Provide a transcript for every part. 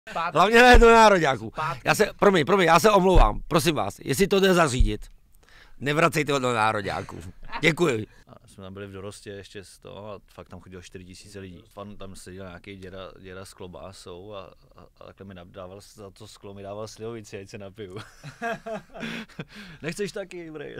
Hlavně ne do nároďáků. Promiň, já se omlouvám, prosím vás, jestli to jde zařídit, nevracejte ho do nároďáků. Děkuji. A jsme tam byli v Dorostě ještě z toho a fakt tam chodilo 4000 lidí. Fan tam seděl nějaký děda s klobásou a takhle mi dával za to sklo, mi dával slivovici, ať se napiju. Nechceš taky, brej?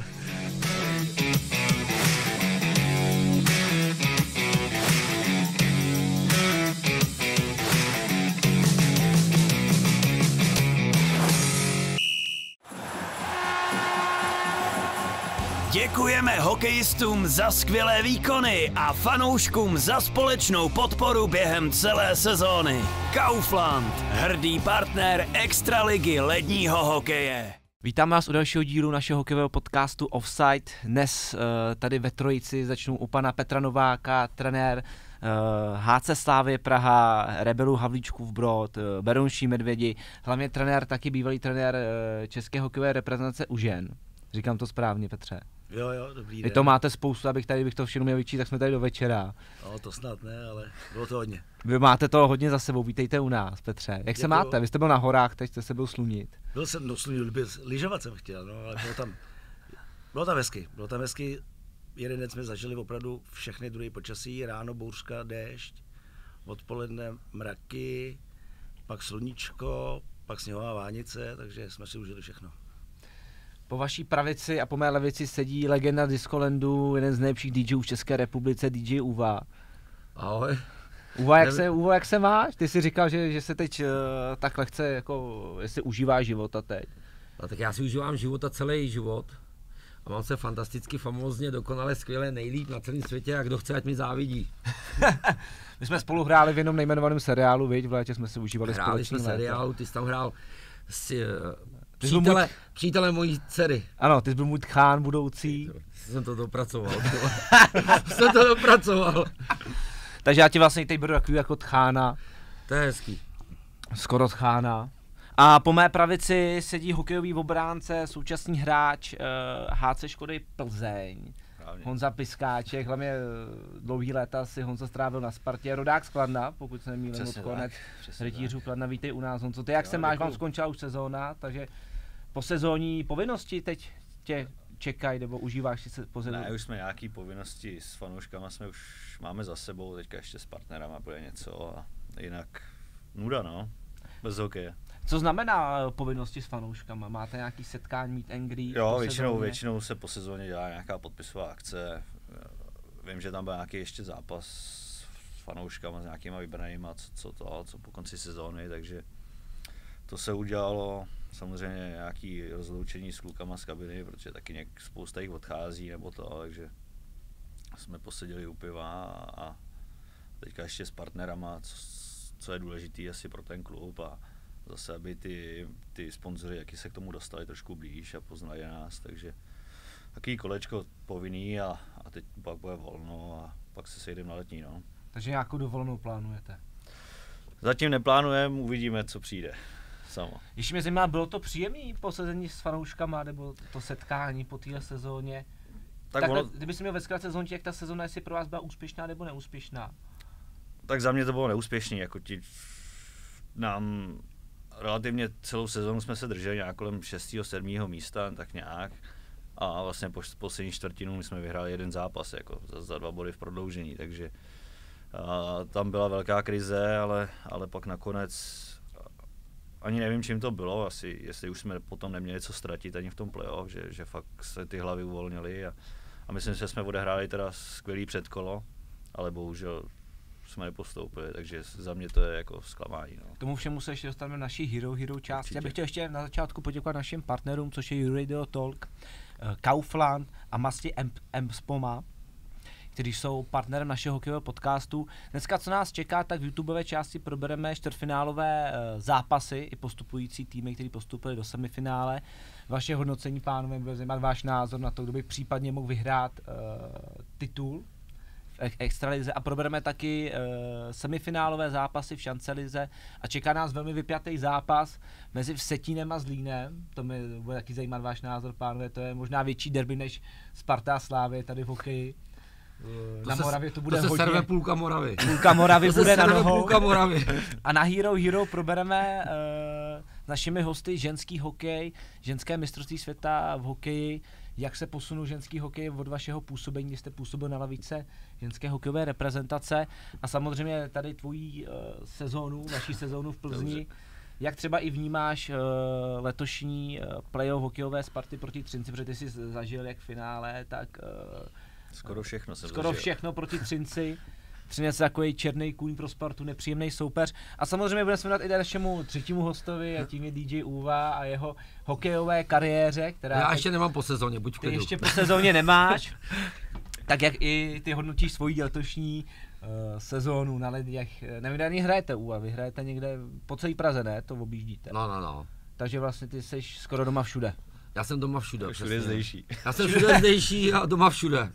Děkujeme hokejistům za skvělé výkony a fanouškům za společnou podporu během celé sezóny. Kaufland, hrdý partner extraligy ledního hokeje. Vítám vás u dalšího dílu našeho hokejového podcastu Offside. Dnes tady ve trojici začnu u pana Petra Nováka, trenér HC Slavie Praha, Rebelů Havlíčkův Brod, Berounští Medvědi, hlavně trenér, taky bývalý trenér české hokejové reprezentace u žen. Říkám to správně, Petře? Jo, dobrý den. Vy to máte spoustu, bych to všechno měl vyčít, tak jsme tady do večera. No, to snad ne, ale bylo to hodně. Vy máte to hodně za sebou, vítejte u nás, Petře. Jak se máte? Vy jste byl na horách, teď jste se byl slunit. Byl jsem slunit, lyžovat jsem chtěl, no, ale bylo tam hezky. Jeden den jsme zažili opravdu všechny druhy počasí, ráno bouřka, déšť, odpoledne mraky, pak sluníčko, pak sněhová vánice, takže jsme si užili všechno. Po vaší pravici a po mé levici sedí legenda Discolandu, jeden z nejlepších DJů v České republice, DJ Uva. Ahoj. Uva, jak se máš? Ty jsi říkal, že se teď tak lehce, jako, jestli užíváš života teď. No, tak já si užívám života celý život a mám se fantasticky, famózně, dokonale, skvěle, nejlíp na celém světě a kdo chce, ať mi závidí. My jsme spolu hráli v jednom nejmenovaném seriálu, viď? V létě jsme se užívali společně. Hráli jsme seriálu, ty jsi tam hrál s přítele mojí dcery. Ano, ty jsi byl můj tchán budoucí. Jsem to dopracoval. Takže já ti vlastně teď beru takový jako tchána. To je hezký. Skoro tchána. A po mé pravici sedí hokejový obránce, současný hráč HC Škody Plzeň. Honza Piskáček, hlavně dlouhý léta si Honza strávil na Spartě, rodák z Kladna, pokud se nemýlím, od konec rytířů Kladna. Vítej u nás, Honzo. Ty jak se máš, vám skončila už sezóna, takže po sezónní povinnosti teď tě čekají, nebo užíváš si se po sezóně? Ne, už jsme nějaký povinnosti s fanouškama, už máme za sebou, teďka ještě s partnerama bude něco a jinak nuda, no, bez hokeje. Co znamená povinnosti s fanouškama? Máte nějaký setkání, meet and greet? Jo, většinou se po sezóně dělá nějaká podpisová akce. Vím, že tam byl nějaký ještě zápas s fanouškama, s nějakýma vybranýma, co po konci sezóny, takže to se udělalo. Samozřejmě nějaký rozloučení s klukama z kabiny, protože taky spousta jich odchází nebo to, takže jsme poseděli u piva a teďka ještě s partnerama, co je důležitý asi pro ten klub a zase, aby ty sponzoři, jaký se k tomu dostali trošku blíž a poznali nás, takže takový kolečko povinný a teď pak bude volno a pak se sejdeme na letní, no. Takže nějakou dovolenou plánujete? Zatím neplánujeme, uvidíme, co přijde. Samo. Ještě mě zajímá, bylo to příjemné posezení s fanouškama, nebo to setkání po téhle sezóně? Kdyby jsi měl ve zkratce sezóně, jak ta sezóna, jestli pro vás byla úspěšná nebo neúspěšná? Tak za mě to bylo neúspěšný, jako nám relativně celou sezónu jsme se drželi nějak kolem 6. 7. místa, tak nějak. A vlastně po poslední čtvrtinu my jsme vyhráli jeden zápas, jako za 2 body v prodloužení, takže tam byla velká krize, ale pak nakonec ani nevím, čím to bylo, asi jestli už jsme potom neměli co ztratit ani v tom playoff, že fakt se ty hlavy uvolnily a myslím, že jsme odehráli teda skvělý předkolo, ale bohužel jsme nepostoupili, takže za mě to je jako zklamání. No. K tomu všemu se ještě dostaneme naší Hero části. Já bych chtěl ještě na začátku poděkovat našim partnerům, což je Euradio Talk, Kaufland a Masti Empspoma, kteří jsou partnerem našeho hokejového podcastu. Dneska, co nás čeká, tak v YouTubeové části probereme čtvrtfinálové zápasy i postupující týmy, kteří postupili do semifinále. Vaše hodnocení, pánové, bude zajímat váš názor na to, kdo by případně mohl vyhrát titul v extralize a probereme taky semifinálové zápasy v šancelize a čeká nás velmi vypjatý zápas mezi Vsetínem a Zlínem. To mi bude taky zajímat váš názor, pánové, to je možná větší derby než Sparta a Slavie tady v hokeji. Na Moravě to bude to se hodně. serve půlka Moravy. Půlka Moravy bude na nohou. Půlka Moravy. A na Hero probereme s našimi hosty ženský hokej, ženské mistrovství světa v hokeji, jak se posunul ženský hokej od vašeho působení, kdy jste působil na lavice ženské hokejové reprezentace a samozřejmě tady tvojí sezónu, vaší sezónu v Plzni. Dobře. Jak třeba i vnímáš letošní playoff hokejové Sparty proti Třinci, protože ty jsi zažil jak finále, tak skoro všechno jsem skoro zažil. všechno proti Třinci. Třinec takový černý kůň pro Spartu, nepříjemný soupeř. A samozřejmě budeme se dát i dalšímu třetímu hostovi, a tím je DJ Uva a jeho hokejové kariéře, která... Já ještě nemám po sezóně, buď v klidu. Ty ještě po sezóně nemáš, tak jak i ty hodnotíš svoji letošní sezónu na ledích. Nevím, kde ani hrajete Uva, vy hrajete někde po celé Praze, ne? To objíždíte. No. Takže vlastně ty jsi skoro doma všude. Já jsem doma všude. Všude zdejší. Já jsem všude zdejší a doma všude.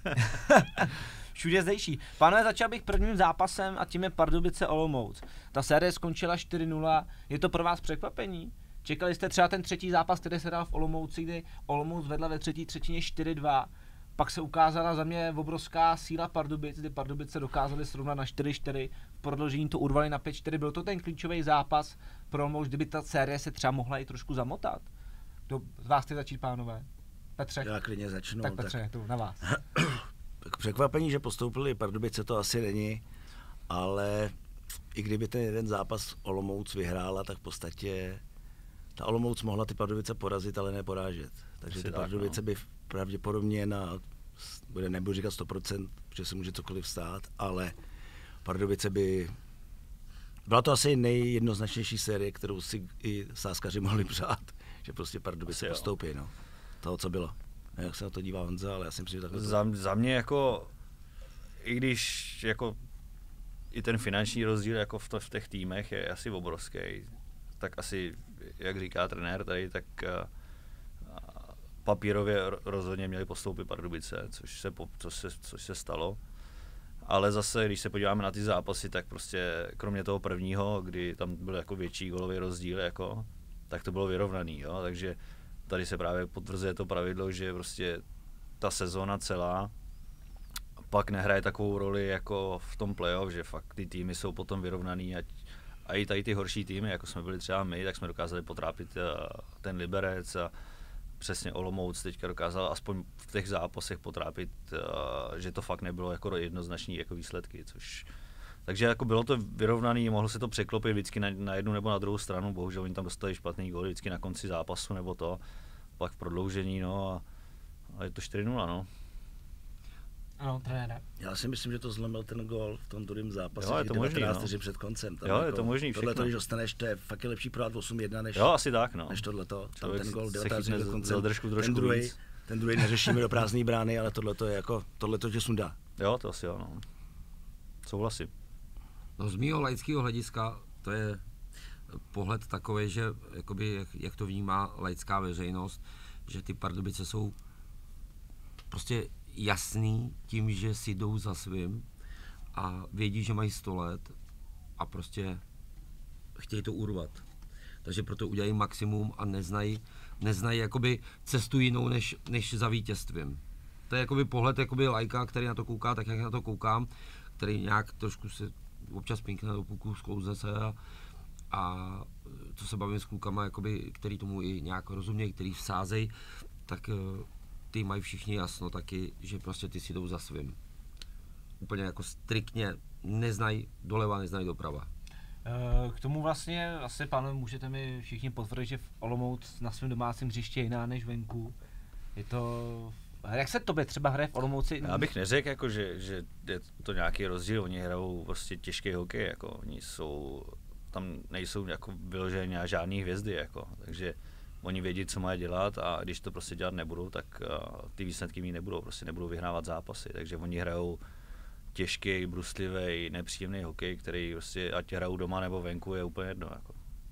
Všude zdejší. Pánové, začal bych prvním zápasem a tím je Pardubice Olomouc. Ta série skončila 4-0. Je to pro vás překvapení? Čekali jste třeba ten třetí zápas, který se dal v Olomouci, kdy Olomouc vedla ve třetí třetině 4-2. Pak se ukázala za mě obrovská síla Pardubic, kdy Pardubice dokázali srovnat na 4-4. V prodloužení to urvali na 5-4. Byl to ten klíčový zápas pro Olomouc, kdyby ta série se třeba mohla i trošku zamotat. Kdo z vás chce začít, pánové? Petře? Já klidně začnu. Tak Petře, je to na vás. Tak překvapení, že postoupili Pardubice, to asi není, ale i kdyby ten jeden zápas Olomouc vyhrála, tak v podstatě ta Olomouc mohla ty Pardubice porazit, ale neporážet. Takže ty Pardubice by pravděpodobně nebudu říkat 100%, protože se může cokoliv stát, ale Pardubice by... Byla to asi nejjednoznačnější série, kterou si i sázkaři mohli přát, že prostě Pardubice postoupí, no. Toho, co bylo. Jak se na to dívá Honza, ale já si myslím, že takhle... Za mě jako, i když jako i ten finanční rozdíl jako v těch týmech je asi obrovský, tak asi, jak říká trenér tady, tak papírově rozhodně měli postoupit Pardubice, což se stalo. Ale zase, když se podíváme na ty zápasy, tak prostě kromě toho prvního, kdy tam byl jako větší gólový rozdíl, jako, tak to bylo vyrovnaný, jo? Takže tady se právě potvrzuje to pravidlo, že prostě ta sezóna celá pak nehraje takovou roli jako v tom playoff, že fakt ty týmy jsou potom vyrovnaný a i tady ty horší týmy, jako jsme byli třeba my, tak jsme dokázali potrápit ten Liberec a přesně Olomouc teďka dokázal aspoň v těch zápasech potrápit, že to fakt nebylo jako jednoznačný jako výsledky, takže jako bylo to vyrovnaný, mohlo se to překlopit vždycky na jednu nebo na druhou stranu, bohužel oni tam dostali špatný góly vždycky na konci zápasu nebo to, pak v prodloužení, no a je to 4-0, no. Ano, trenére. Já si myslím, že to zlomil ten gól v tom druhém zápase, jo, je to možný, 19 před koncem. Tam jo, jako, je to možný všechno. Tohle, když dostaneš, to je fakt lepší prodat 8-1, než, jo, asi tak, no. než tohleto. Tam Člověk ten gól se 19 chytne před koncem, ten druhý neřešíme do prázdné brány, ale tohleto je jako, tohleto tě sundá. Jo, to asi jo, no. Souhlasím. No z mýho laického hlediska to je pohled takový, že jakoby, jak to vnímá laická veřejnost, že ty Pardubice jsou prostě jasný tím, že si jdou za svým a vědí, že mají 100 let a prostě chtějí to urvat. Takže proto udělají maximum a neznají jakoby cestu jinou než za vítězstvím. To je jakoby pohled jakoby laika, který na to kouká, tak jak na to koukám, který nějak trošku se občas pinkne do puku, sklouzne se a co se bavím s klukama, jakoby, který tomu i nějak rozumějí, který vsázejí, tak ty mají všichni jasno taky, že prostě ty si jdou za svým. Úplně jako striktně neznají doleva, neznají doprava. K tomu vlastně asi, pánové, můžete mi všichni potvrdit, že v Olomouc na svém domácím hřišti je jiná než venku. Je to... Jak se tobě třeba hraje v Olomouci? Já bych neřekl, jako, že je to nějaký rozdíl, oni hrajou prostě těžký hokej, jako, oni jsou, tam nejsou jako vyloženě žádný hvězdy, jako, takže oni vědí, co mají dělat a když to prostě dělat nebudou, tak ty výsledky mít nebudou, prostě nebudou vyhrávat zápasy, takže oni hrajou těžký, bruslivý, nepříjemný hokej, který prostě ať hrajou doma nebo venku je úplně jedno, jako.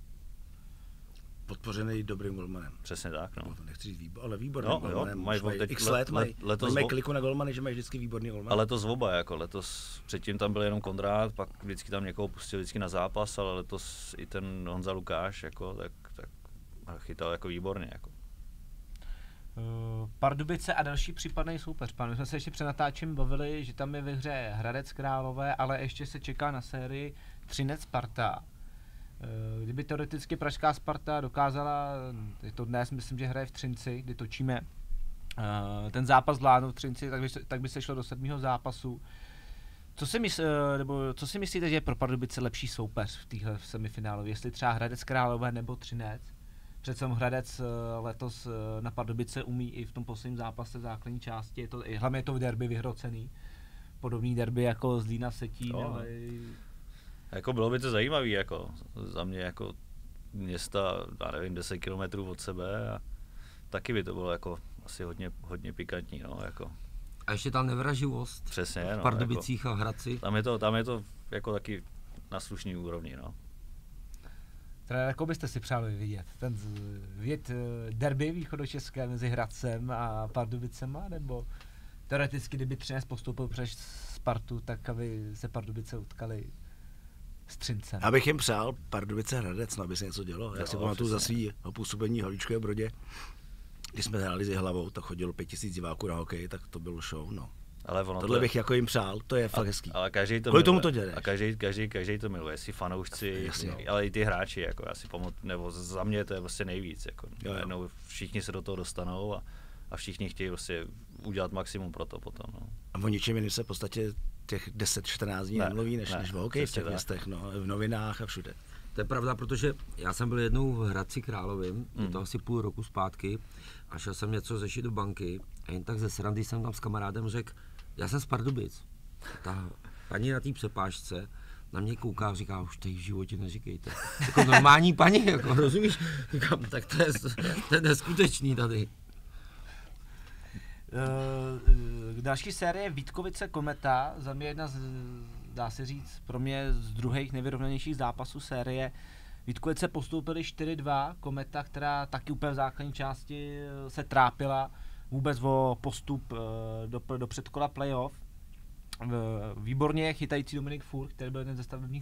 Podpořený dobrým golmanem. Přesně tak, no. Nechci říct ale výborným golmanem. Mají x let, mají kliku na golmany, že mají vždycky výborný golman. Ale letos oba, jako letos, předtím tam byl jenom Kondrát, pak vždycky tam někoho pustil vždycky na zápas, ale letos i ten Honza Lukáš, jako, tak chytal jako výborně, jako. Pardubice a další případný soupeř. My jsme se ještě před natáčem bavili, že tam je ve hře Hradec Králové, ale ještě se čeká na sérii Třinec Sparta. Kdyby teoreticky pražská Sparta dokázala, je to dnes, myslím, že hraje v Třinci, kdy točíme, ten zápas zvládnout v Třinci, tak by se šlo do 7. zápasu. Co si myslíte, že je pro Pardubice lepší soupeř v téhle semifinále? Jestli třeba Hradec Králové nebo Třinec? Přece Hradec letos na Pardubice umí i v tom posledním zápase v základní části, hlavně je to v derby vyhrocený. Podobný derby jako Zlína Vsetín, ale... Jako bylo by to zajímavý, jako za mě jako města, já nevím, 10 km od sebe a taky by to bylo jako asi hodně pikantní, no, jako. A ještě ta nevraživost. Přesně, v no, Pardubicích jako, a Hradci. Tam je to jako taky na slušný úrovni, no. Teda jako byste si přáli vidět? Vidět derby východočeské mezi Hradcem a Pardubicema, nebo teoreticky, kdyby Třinec postoupil přes Spartu, tak aby se Pardubice utkali s Třincem? Abych jim přál Pardubice Hradec, no, aby se něco dělo. Já si pamatuju za svýho působení v Havlíčkové Brodě, když jsme hráli s Jihlavou, tak chodilo 5000 diváků na hokej, tak to bylo show, no. Ale tohle bych jako jim přál, to je fakt hezký. Ale každý to kvůli miluje. Tomu to děláš. A každý to miluje, jestli fanoušci, Jasně. ale i ty hráči, jako já si nebo za mě to je prostě nejvíc, jako Jo. Všichni se do toho dostanou a všichni chtějí prostě udělat maximum pro to potom, no. A o ničem jiným se v podstatě těch 10-14 dní nemluví, než v hokeji v těch městech, no, v novinách a všude. To je pravda, protože já jsem byl jednou v Hradci Královým, je to asi půl roku zpátky, a šel jsem něco řešit do banky a jen tak ze srandy jsem tam s kamarádem řekl, já jsem z Pardubic. Ta paní na té přepážce na mě kouká a říká, už to v životě neříkejte. Jako normální paní, jako, rozumíš? Říkám, tak to je neskutečný tady. Další série Vítkovice Kometa, za mě jedna dá se říct, pro mě z druhých nejvyrovnanějších zápasů série. Vítkovice postoupili 4-2, Kometa, která taky úplně v základní části se trápila vůbec o postup do předkola playoff. Výborně chytající Dominik Furt, který byl jeden ze stavebních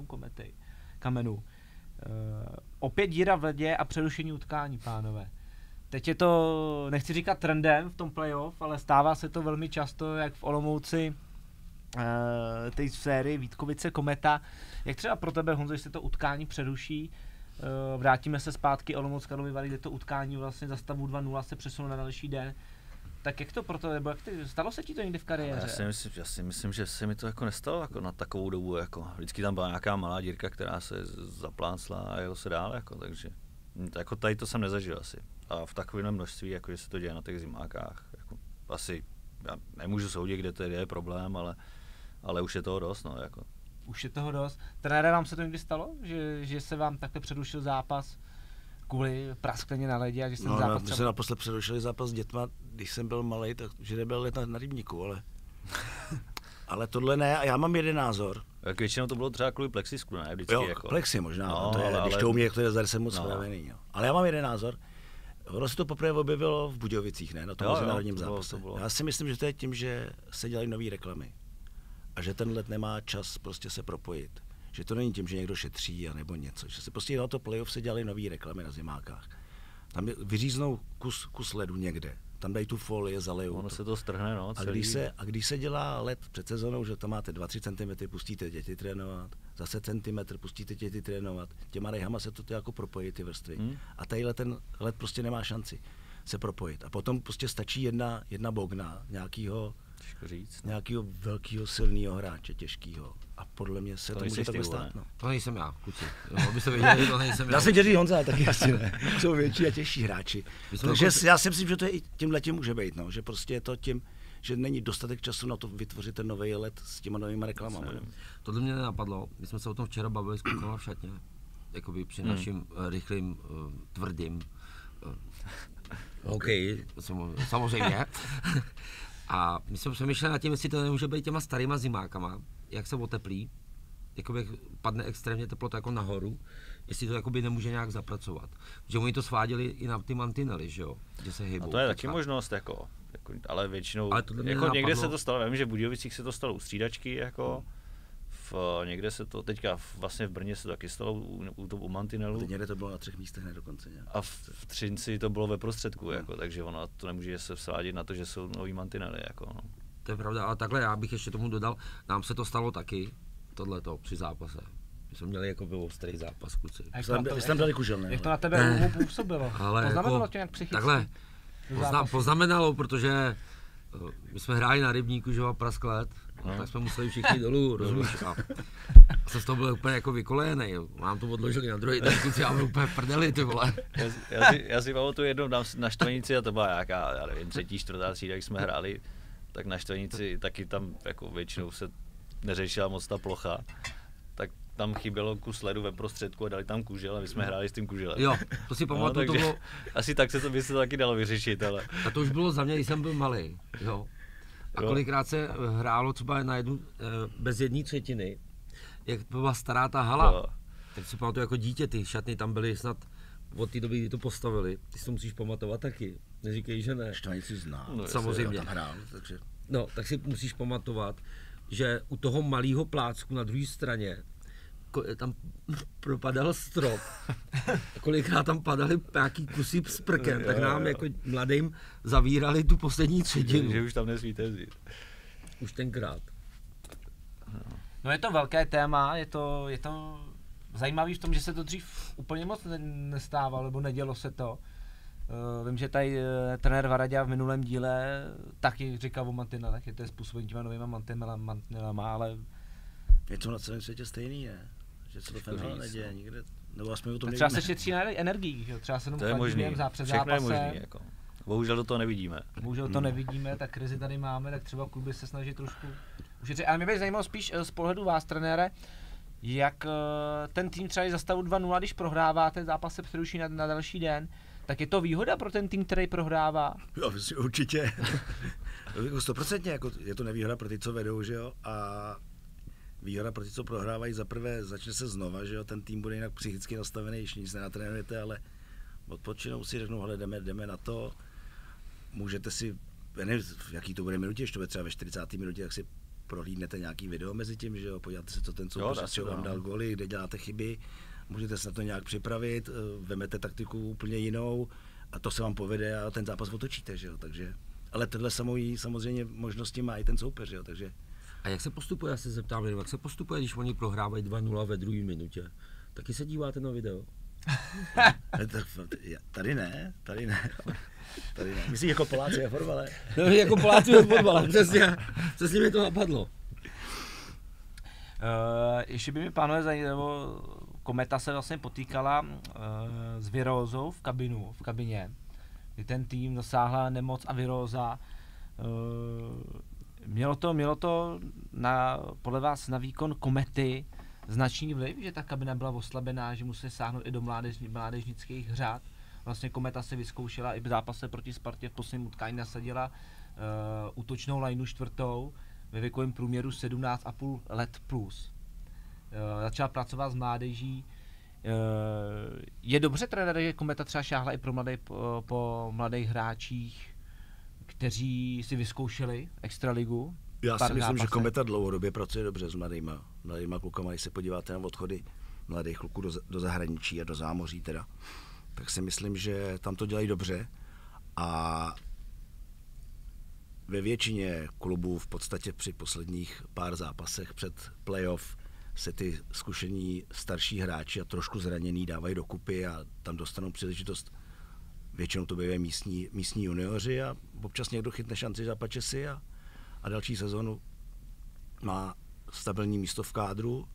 kamenů. Opět díra v ledě a přerušení utkání, pánové. Teď je to, nechci říkat trendem v tom playoff, ale stává se to velmi často, jak v Olomouci té sérii Vítkovice Kometa. Jak třeba pro tebe, Honzo, jestli to utkání přeruší, vrátíme se zpátky Olomouc Karlovy Vary, kde to utkání vlastně za stavu 2-0 se přesunulo na další den. Tak jak to pro to, nebo stalo se ti to někdy v kariéře? Já si myslím, že se mi to jako nestalo jako na takovou dobu, jako vždycky tam byla nějaká malá dírka, která se zaplácla a jelo se dál, jako, takže jako tady to jsem nezažil asi. A v takovém množství, jako že se to děje na těch zimákách, jako asi, já nemůžu soudit, kde to je problém, ale už je toho dost, no, jako. Už je toho dost. Trenére, vám se to někdy stalo, že se vám takhle přerušil zápas kvůli praskleně na ledě a že jsem zápas my jsme naposled přerušili zápas s dětma, když jsem byl malej, takže nebyl let na rybníku, ale tohle ne, a já mám jeden názor. Jak většinou to bylo třeba kvůli plexisklu, ne? Vždycky jo, jako. plexi možná, no, to je, když to umí, jak to je zde jsem moc spravený. Jo. Ale já mám jeden názor. Ono se to poprvé objevilo v Budějovicích, ne? Na tom mezinárodním zápase. Já si myslím, že to je tím, že se dělají nové reklamy. A že ten let nemá čas prostě se propojit. Že to není tím, že někdo šetří a nebo něco. Že se prostě na to playoff se dělaly nové reklamy na zimákách. Tam vyříznou kus ledu někde. Tam dají tu folie, zalejou. Ono se to strhne, no. A když se dělá led před sezónou, že tam máte 2-3 cm, pustíte děti trénovat, zase centimetr, pustíte děti trénovat, těma rejhama se to jako propojí ty vrstvy. A tadyhle ten led prostě nemá šanci se propojit. A potom prostě stačí jedna bogna nějakého velkého silného hráče, těžkého. A podle mě se to může takhle stát. No. To nejsem já, kluci. Jo, abyste věděli, to nejsem já. Já jsem děří Honza, taky asi ne. Jsou větší a těžší hráči. Takže já si myslím, že to je i tímhletím může být, no. Že prostě je to tím, že není dostatek času na to vytvořit ten nový let s těma novými reklamami. Tohle mě nenapadlo. My jsme se o tom včera bavili s klukama v šatně. Jakoby při naším rychlým, tvrdým hokeji, samozřejmě. A my jsme přemýšleli nad tím, jestli to nemůže být těma starýma zimákama, jak se oteplí, jakoby padne extrémně teplota jako nahoru, jestli to jakoby nemůže nějak zapracovat. Že oni to sváděli i na ty mantinely, že jo, že se hýbou. A to je taky možnost, jako, ale většinou, jako někde se to stalo, vím, že v Budějovicích se to stalo u střídačky, jako někde se to, teďka vlastně v Brně se to taky stalo u mantinelu. Teď někde to bylo na 3 místech, ne dokonce. Nějak. A v Třinci to bylo ve prostředku, jako, takže ono to nemůže se vsádit na to, že jsou nový mantinely. Jako, no. To je pravda, ale takhle já bych ještě tomu dodal, nám se to stalo taky, tohleto při zápase. My jsme měli jako byl ostrý zápas, kluci. Jste tam dali kužel, ne? Jak to na tebe působilo? Poznamenalo jako, tě nějak psychicky? Takhle, poznamenalo, protože my jsme hráli na Rybníku, že a prasklet, tak jsme museli všichni dolů, rozumíš? A jsem z toho byl úplně jako vykolejený, mám to odložili na druhý den, kluci, já byl úplně v prdeli, ty vole. Já si pamatuju jednou na Štvanici a to byla nějaká, já nevím, 3., 4. třída, jak jsme hráli, tak na Štvanici taky tam jako většinou se neřešila moc ta plocha. Tak tam chybělo kus ledu ve prostředku a dali tam kužel a my jsme hráli s tím kuželem. Jo, to si pamatuju, to bylo... Asi tak by se to taky dalo vyřešit, ale... A to už bylo za mě, když jsem byl malý, jo. A kolikrát se hrálo třeba na jednu, bez 1/3, jak byla stará ta hala. Jo. Tak si pamatuju jako dítě, ty šatny tam byly snad od té doby, kdy to postavili. Ty si to musíš pamatovat taky, neříkej, že ne. Štvanici znám, no, samozřejmě. Tam hrál, takže... No, tak si musíš pamatovat, že u toho malého plácku na druhé straně tam propadal strop. A kolikrát tam padaly nějaký kusy s prkem, tak nám jako mladým zavírali tu poslední třetinu. Že už tam nesmíte jezdit. Už tenkrát. No je to velké téma, je to zajímavý v tom, že se to dřív úplně moc nestávalo, nebo nedělo se to. Vím, že tady trenér Varaďa v minulém díle taky říkal o mantinelech, je to způsoben těma novýma mantinelama, ale... Je to na celém světě stejný, ne? Že se to fenomenálně neděje nikde, nebo aspoň o tom třeba se šetří na energii, že? Třeba se jenom chladíme před zápasem. Možný, jako. Bohužel do toho nevidíme. Bohužel to nevidíme, tak krizi tady máme, tak třeba kluby se snaží trošku ušetřit. Ale mě by zajímalo spíš z pohledu vás, trenére, jak ten tým třeba za stavu 2-0, když prohrává, ten zápas se přeruší na další den, tak je to výhoda pro ten tým, který prohrává? Jo, určitě. 100%, jako je to nevýhoda pro ty, co vedou, že jo, a výhoda pro ty, co prohrávají, zaprvé začne se znova, že jo, ten tým bude jinak psychicky nastavený, když nic nenatrénujete, ale odpočinou si, řeknou, hele, jdeme na to, můžete si, nevím, v jaký to bude minutě, když to bude třeba ve 40. minutě, tak si prohlídnete nějaký video mezi tím, že jo, podíváte se, co ten soupeř vám dal góly, kde děláte chyby, můžete se na to nějak připravit, vemete taktiku úplně jinou a to se vám povede a ten zápas otočíte, že jo, takže, ale tohle samozřejmě možnosti má i ten soupeř, jo, takže. A jak se postupuje, já se zeptám, jak se postupuje, když oni prohrávají 2-0 ve druhé minutě? Taky se díváte na video? Tady ne. Myslíš jako Poláci a fotbale? No, jako Poláci a fotbale, přesně mi to napadlo. Ještě by mi, pánové, zajímalo, Kometa se vlastně potýkala s virózou v kabině, kdy ten tým dosáhla nemoc a viróza. Mělo to podle vás na výkon Komety značný vliv, že ta kabina byla oslabená, že museli sáhnout i do mládežnických řád. Vlastně Kometa se vyzkoušela i v zápase proti Spartě, v posledním utkání nasadila útočnou lineu 4. ve věkovém průměru 17,5 let plus. Začala pracovat s mládeží. Je dobře, trenér, že Kometa třeba šáhla i po mladých hráčích, kteří si vyzkoušeli extraligu? Já si myslím, že Kometa dlouhodobě pracuje dobře s mladýma klukama. Když se podíváte na odchody mladých kluků do zahraničí a do zámoří teda, tak si myslím, že tam to dělají dobře a ve většině klubů v podstatě při posledních pár zápasech před playoff se ty zkušení starší hráči a trošku zranění dávají dokupy a tam dostanou příležitost. Většinou to bývají místní junioři a občas někdo chytne šanci zapače si a další sezonu má stabilní místo v kádru.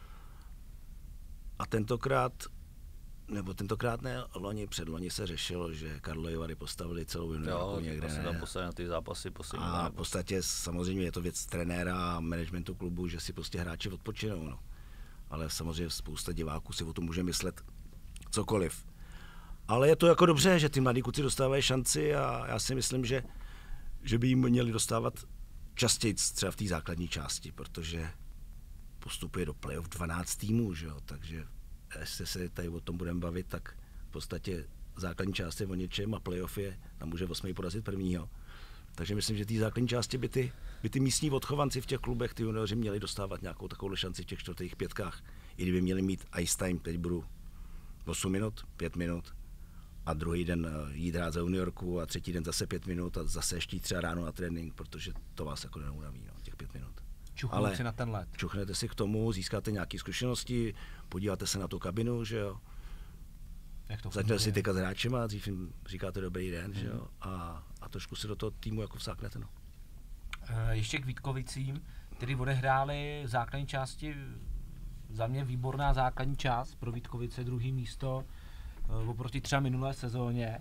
A tentokrát ne, předloni se řešilo, že Karlovy Vary postavili celou juniorku někde. Jo, tam postavili na ty zápasy poslední. A v podstatě samozřejmě je to věc trenéra a managementu klubu, že si prostě hráči odpočinou. No. Ale samozřejmě spousta diváků si o tom může myslet cokoliv. Ale je to jako dobře, že ty mladí kluci dostávají šanci a já si myslím, že by jim měli dostávat častěji třeba v té základní části, protože postupuje do playoff 12 týmů, že jo? Takže jestli se tady o tom budeme bavit, tak v podstatě základní část je o něčem a playoff je, tam může 8. porazit prvního. Takže myslím, že té základní části by ty místní odchovanci v těch klubech, ty junioři měli dostávat nějakou takovou šanci v těch čtvrtých pětkách. I kdyby měli mít ice time, teď budu 8 minut, 5 minut a druhý den jít hrát za juniorku a třetí den zase 5 minut a zase ještě třeba ráno na trénink, protože to vás jako neunaví, no, těch 5 minut. Čuchnout si na ten let. Čuchnete si k tomu, získáte nějaké zkušenosti, podíváte se na tu kabinu, že jo. Začnete si tykat s hráčema, dřív jim říkáte dobrý den, že jo. A trošku si do toho týmu jako vsáknete, no. Ještě k Vítkovicím, který odehráli v základní části, za mě výborná základní část pro Vítkovice, druhý místo oproti třeba minulé sezóně.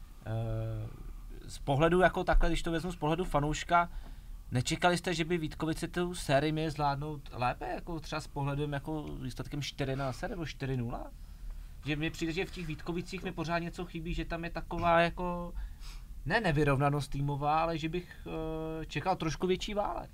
Z pohledu jako takhle, když to vezmu z pohledu fanouška, nečekali jste, že by Vítkovice tu sérii měli zvládnout lépe, jako třeba s pohledem jako výsledkem 4-0 nebo 4-0? Že mi přijde, že v těch Vítkovicích mi pořád něco chybí, že tam je taková jako ne nevyrovnanost týmová, ale že bych čekal trošku větší válec.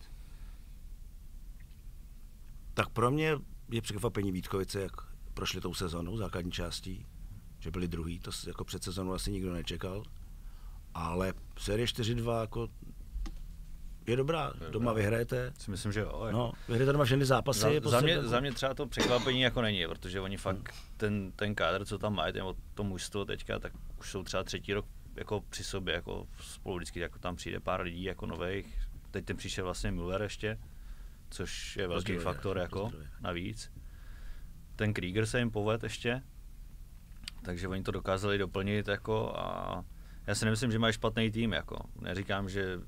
Tak pro mě je překvapení Vítkovice, jak prošli tou sezónou základní částí, že byli druhý, to jako před sezónou asi nikdo nečekal, ale série 4-2 jako je dobrá, doma vyhrajete. Si myslím, že jo. Jako. No, vyhrajete doma všechny zápasy. Za mě třeba to překvapení jako není, protože oni fakt ten kádr, co tam mají, to mužstvo teďka, tak už jsou třeba 3. rok jako při sobě, jako spolu vždycky jako tam přijde pár lidí jako nových. Teď ten přišel vlastně Müller ještě, což je velký faktor jako navíc. Ten Krieger se jim povedl ještě, takže oni to dokázali doplnit jako a já si nemyslím, že mají špatný tým jako. Neříkám, že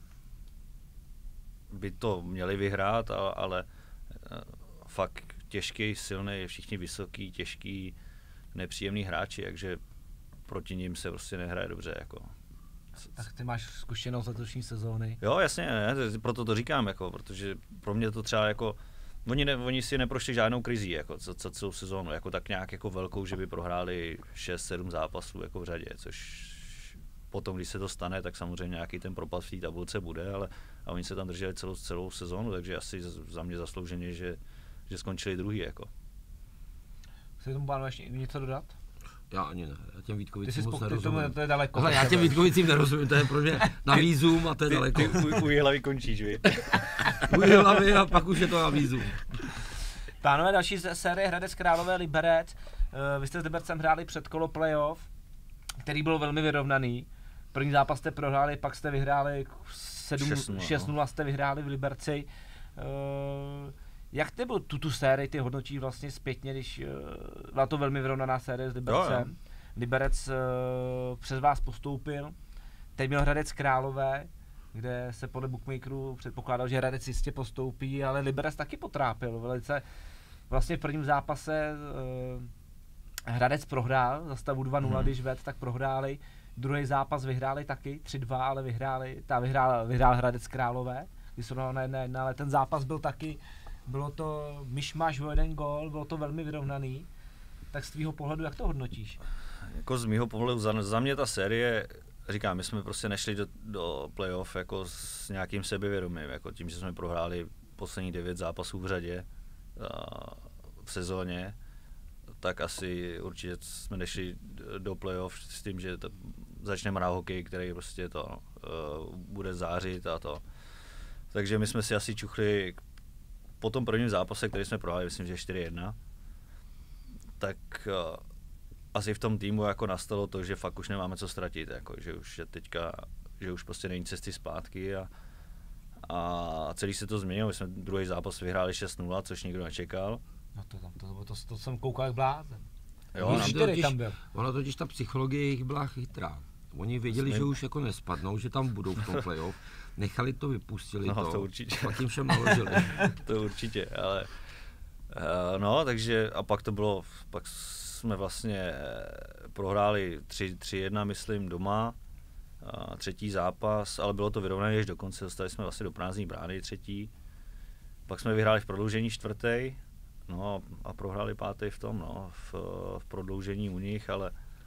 by to měli vyhrát, ale fakt těžký, silný, všichni vysoký, těžký, nepříjemný hráči, takže proti nim se prostě nehraje dobře. Jako. Tak ty máš zkušenost letošní sezóny. Jo, jasně, ne, proto to říkám, jako, protože pro mě to třeba jako, oni si neprošli žádnou krizí, jako, celou sezónu, jako tak nějak jako velkou, že by prohráli 6-7 zápasů jako v řadě, což potom, když se to stane, tak samozřejmě nějaký ten propad v té tabulce bude, ale a oni se tam drželi celou sezónu, takže asi za mě zaslouženě, že skončili druhý. Jako. Chci tomu pánové ještě něco dodat? Já ani ne, já těm Vítkovicím moc nerozumím. To je daleko. Ale já těm Vítkovicím nerozumím, to je pro mě na vízum a to je daleko. U Jihlavy končíš, vy. U Jihlavy a pak už je to na vízum. Pánové, další série Hradec Králové Liberec. Vy jste s Libercem hráli předkolo playoff, který byl velmi vyrovnaný. První zápas jste prohráli, pak jste vyhráli 6-0 jste vyhráli v Liberci. Jak ty byl tu sérii ty hodnotí vlastně zpětně, když byla to velmi vyrovnaná série s Libercem? Jo. Liberec přes vás postoupil, teď měl Hradec Králové, kde se podle bookmakerů předpokládal, že Hradec jistě postoupí, ale Liberec taky potrápil velice. Vlastně v prvním zápase Hradec prohrál, za stavu 2-0, když vedl, tak prohráli. Druhý zápas vyhráli taky 3-2, ale vyhrál Hradec Králové, když jsou na 1-1, ale ten zápas byl taky, bylo to myšmaš o jeden gól, bylo to velmi vyrovnaný. Tak z tvýho pohledu, jak to hodnotíš? Jako z mýho pohledu, za mě ta série, říkám, my jsme prostě nešli do playoff jako s nějakým sebevědomím, jako tím, že jsme prohráli poslední 9 zápasů v řadě v sezóně, tak asi určitě jsme nešli do playoff s tím, že začneme hrát hokej, který prostě to bude zářit a to. Takže my jsme si asi čuchli po tom prvním zápase, který jsme prohráli, myslím, že 4-1, tak asi v tom týmu jako nastalo to, že fakt už nemáme co ztratit, jako, že už prostě není cesty zpátky a celý se to změnilo. My jsme druhý zápas vyhráli 6-0, což nikdo nečekal. No to jsem koukal jak blázen. Jo, ona totiž ta psychologie jich byla chytrá. Oni věděli, že už jako nespadnou, že tam budou v tom playoff. Nechali to, vypustili to určitě. A pak jim všem naložili. To určitě, ale no, takže a pak jsme vlastně prohráli 3-1, myslím, doma, třetí zápas, ale bylo to vyrovnané až do konce, dostali jsme vlastně do prázdné brány třetí, pak jsme vyhráli v prodloužení čtvrtý, no a prohráli pátý v tom, no, v prodloužení u nich, ale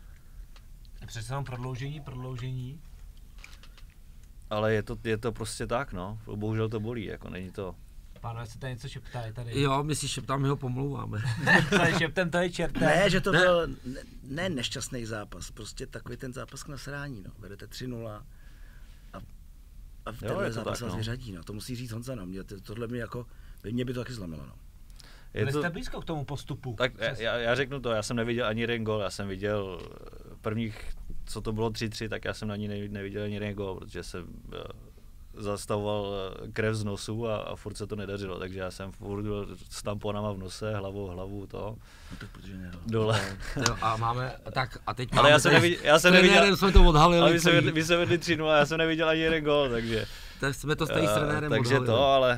přece jenom prodloužení. Ale je to prostě tak, no, bohužel to bolí, jako není to. Pánové, se tady něco šeptají tady. Jo, my si šeptám, my ho pomlouváme. Šeptem to je čertem. Ne, že to byl nešťastný zápas, prostě takový ten zápas k nasrání, no. Vedete 3-0 a a v tenhle zápas vás vyřadí, no. To musí říct Honza, no. Tohle mě by to taky zlomilo, no. Byli jste blízko k tomu postupu. Tak já řeknu to, já jsem neviděl ani jeden gól, já jsem viděl prvních, co to bylo 3-3, tak já jsem na ní neviděl ani jeden gól, protože jsem zastavoval krev z nosu a furt se to nedařilo, takže já jsem furt byl s tamponama v nose, hlavu to. No tak protože ne. Dole. A máme, tak a teď Ale máme já jsem neviděl, jsme to odhalili. ale vy se vedli 3-0 a já jsem neviděl ani jeden gól, takže. Tak jsme to stejně s trenérem takže odhalili. to, ale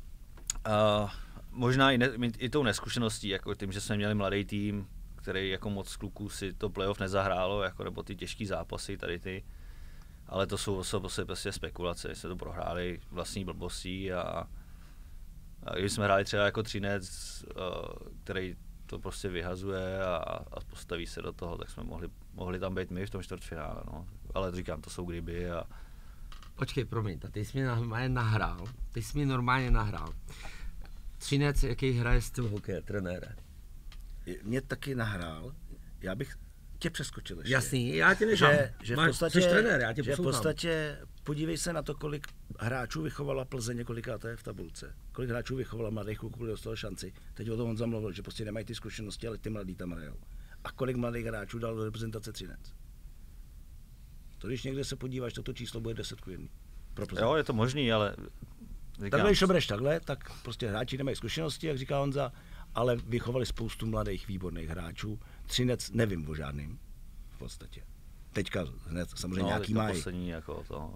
možná i tou neskušeností, jako tím, že jsme měli mladý tým, který jako moc kluků si to playoff nezahrálo, jako nebo ty těžký zápasy tady ty. Ale to jsou prostě spekulace, jsme to prohráli vlastní blbostí a když jsme hráli třeba jako Třinec, který to prostě vyhazuje a postaví se do toho, tak jsme mohli tam být my v tom čtvrtfinále, no. Ale říkám, to jsou kdyby a... Počkej, promiň, ty jsi mě normálně nahrál. Třinec, jaký hraje styl hokeje, trenére? Mě taky nahrál, já bych tě přeskočil ještě. Jasný, já tě nechám. Že v podstatě, jsi trenér, já tě že v poslouchám. podstatě podívej se na to, kolik hráčů vychovala Plzeň několikáté v tabulce. Kolik hráčů vychovala mladých kluků, dostalo šanci. Teď o tom on zamluvil, že prostě nemají ty zkušenosti, ale ty mladí tam hrajou. A kolik mladých hráčů dal do reprezentace Třinec. To když někde se podíváš, toto číslo bude 10:1. Pro Plzeň. Jo, je to možný, ale... Takhle, když to bereš takhle, tak prostě hráči nemají zkušenosti, jak říká Honza, ale vychovali spoustu mladých výborných hráčů. Třinec nevím o žádným v podstatě. Teďka hned samozřejmě nějaký mají, jako to,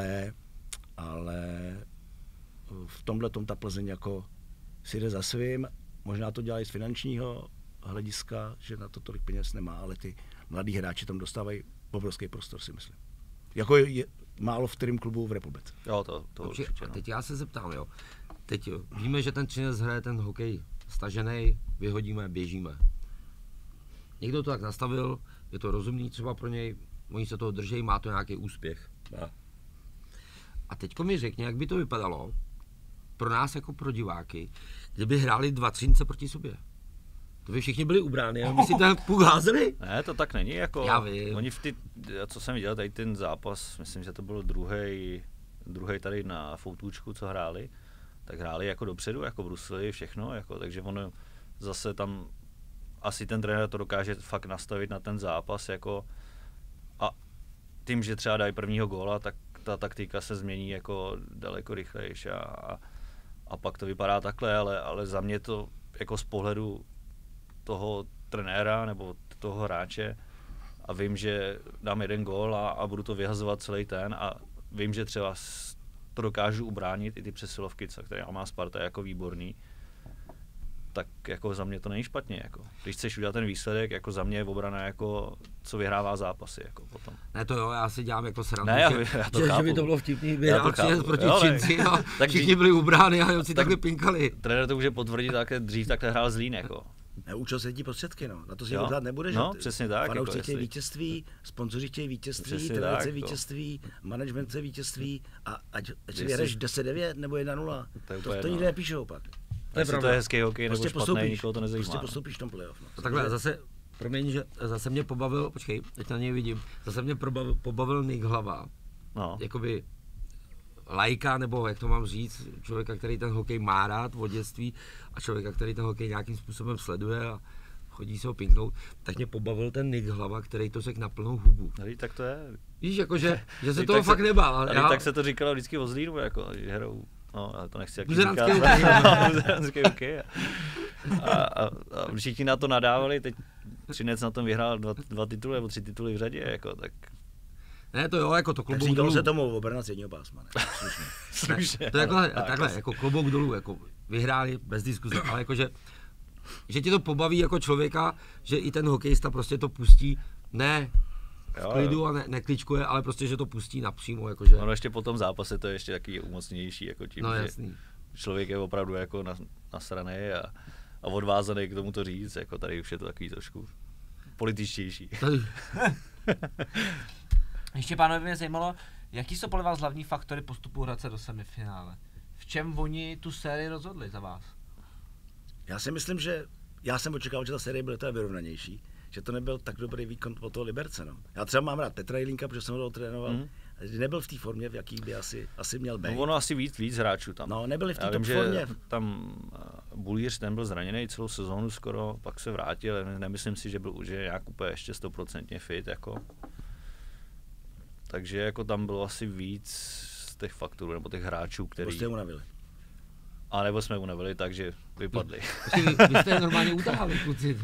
ale v tomhletom ta Plzeň jako si jde za svým, možná to dělají z finančního hlediska, že na to tolik peněz nemá, ale ty mladí hráči tam dostávají obrovský prostor, si myslím. Jako je málo v kterém klubu v republice. Jo, to určitě. Teď já se zeptám, jo. Teď víme, že ten Třinec hraje ten hokej stažený, vyhodíme, běžíme. Někdo to tak nastavil, je to rozumný třeba pro něj, oni se toho drží, má to nějaký úspěch. A teďko mi řekni, jak by to vypadalo pro nás jako pro diváky, kdyby hráli 2 Třince proti sobě. To by všichni byli ubráni, a my si ten puk házeli? Ne, to tak není, jako já vím. Oni co jsem viděl, tady ten zápas, myslím, že to byl druhý tady na Foutůčku, co hráli, tak hráli jako dopředu, jako brusili všechno, jako, takže ono zase tam asi ten trenér to dokáže fakt nastavit na ten zápas, jako a tím, že třeba dají prvního góla, tak ta taktika se změní jako daleko rychlejší a pak to vypadá takhle, ale za mě to jako z pohledu toho trenéra nebo toho hráče a vím, že dám jeden gól a budu to vyhazovat celý ten a vím, že třeba to dokážu ubránit i ty přesilovky, které má Sparta jako výborný, tak jako za mě to není špatně. Jako. Když chceš udělat ten výsledek, jako za mě je obrana, jako, co vyhrává zápasy jako potom. Ne, to jo, já si dělám jako srandu, ne, že by to bylo vtipný, vyhrál Třinec proti Třinci a tak všichni byli ubrány a jo, si takhle pinkali. Trenér to může potvrdit, dřív takhle hrál Zlín, jako. Neučil se ti prostředky, no. Na to si pořád nebude, že? No, přesně tak. Fanoušci chtějí vítězství, sponzoři chtějí vítězství, trenér vítězství, management chce vítězství a ať si vyhraješ 10-9 nebo 1-0. To nikde nepíšou pak. To je hezký hokej nebo špatný, nikoho to nezajímá. Prostě postoupíš v tom playoff. No. Takhle zase, promiň, že zase mě pobavil, počkej, teď na něj vidím, zase mě pobavil Nick Hlava. No. Jakoby laika, nebo jak to mám říct, člověka, který ten hokej má rád od dětství a člověka, který ten hokej nějakým způsobem sleduje a chodí se ho pinknout, tak mě pobavil ten Nick Hlava, který to řekl na plnou hubu. No, tak to je. Víš, jakože, že se toho fakt nebál. Ale tak se to říkalo vždycky o Zlínu, jako, že hrou, no, ale to nechci jak Buzeranský hokej. A všichni na to nadávali, teď Třinec na tom vyhrál 2 tituly nebo 3 tituly v řadě, jako, tak... Ne, to jo, jako to klobouk dolů. dolů. Se tomu obrana středního pásma, ne? Slušně. To je takhle, jako klobouk dolů, jako vyhráli bez diskuze, ale jakože, že tě to pobaví jako člověka, že i ten hokejista prostě to pustí, ne v klidu a nekličkuje, ale prostě, že to pustí napřímo, jakože. Ono ještě po tom zápase to je ještě taky umocnější, jako tím, no, že jasný. Člověk je opravdu jako nasraný a odvázaný k tomu to říct, jako tady už je to takový trošku političtější. Ještě, pánové, mě zajímalo, jaký jsou podle vás hlavní faktory postupu Hradce do semifinále? V čem oni tu sérii rozhodli za vás? Já si myslím, že já jsem očekával, že ta série bude teda vyrovnanější, že to nebyl tak dobrý výkon od toho Liberce. No. Já třeba mám rád Petra Jelínka, protože jsem ho trénoval, Nebyl v té formě, v jaký by asi měl být. No ono asi víc hráčů tam. No, nebyli v té top formě. Tam Bulíř, ten byl zraněný celou sezónu skoro, pak se vrátil, nemyslím si, že byl už nějak úplně ještě 100% fit, jako. Takže jako tam bylo asi víc z těch faktorů, nebo těch hráčů, který... Prostě unavili. A nebo jsme unavili, takže vypadli. Vy jste normálně utahali, kluci.